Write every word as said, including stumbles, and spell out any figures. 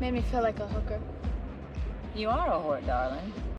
Made me feel like a hooker. You are a whore, darling.